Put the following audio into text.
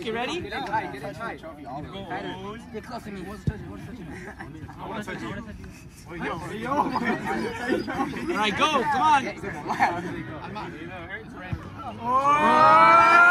Okay, ready? Get it tight. Get close to me. I want to touch you. All right, go. Come on. I'm not.